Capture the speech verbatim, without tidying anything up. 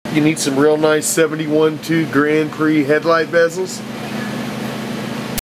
You need some real nice seventy-one two Grand Prix headlight bezels.